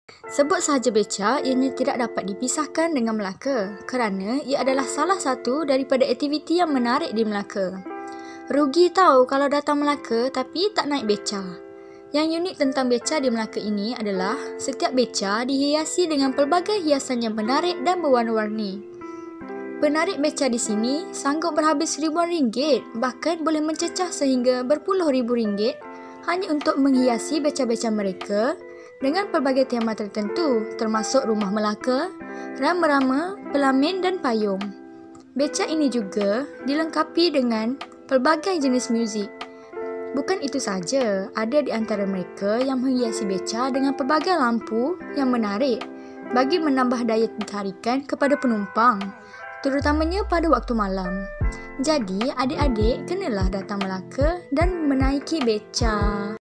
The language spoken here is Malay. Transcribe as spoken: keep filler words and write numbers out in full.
Sebut sahaja beca, ianya tidak dapat dipisahkan dengan Melaka kerana ia adalah salah satu daripada aktiviti yang menarik di Melaka. Rugi tahu kalau datang Melaka tapi tak naik beca. Yang unik tentang beca di Melaka ini adalah setiap beca dihiasi dengan pelbagai hiasan yang menarik dan berwarna-warni. Penarik beca di sini sanggup berhabis ribuan ringgit, bahkan boleh mencecah sehingga berpuluh ribu ringgit hanya untuk menghiasi beca-beca mereka dengan pelbagai tema tertentu termasuk rumah Melaka, rama-rama, pelamin dan payung. Beca ini juga dilengkapi dengan pelbagai jenis muzik. Bukan itu saja, ada di antara mereka yang menghiasi beca dengan pelbagai lampu yang menarik bagi menambah daya tarikan kepada penumpang, terutamanya pada waktu malam. Jadi, adik-adik kenalah datang Melaka dan menaiki beca.